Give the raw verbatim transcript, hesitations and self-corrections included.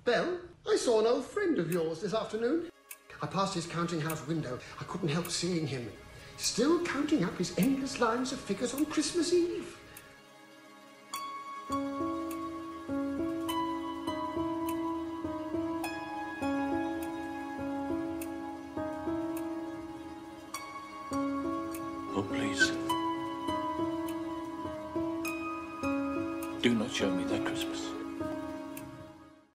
Belle, I saw an old friend of yours this afternoon. I passed his counting house window. I couldn't help seeing him, still counting up his endless lines of figures on Christmas Eve. Oh, please. Do not show me that Christmas.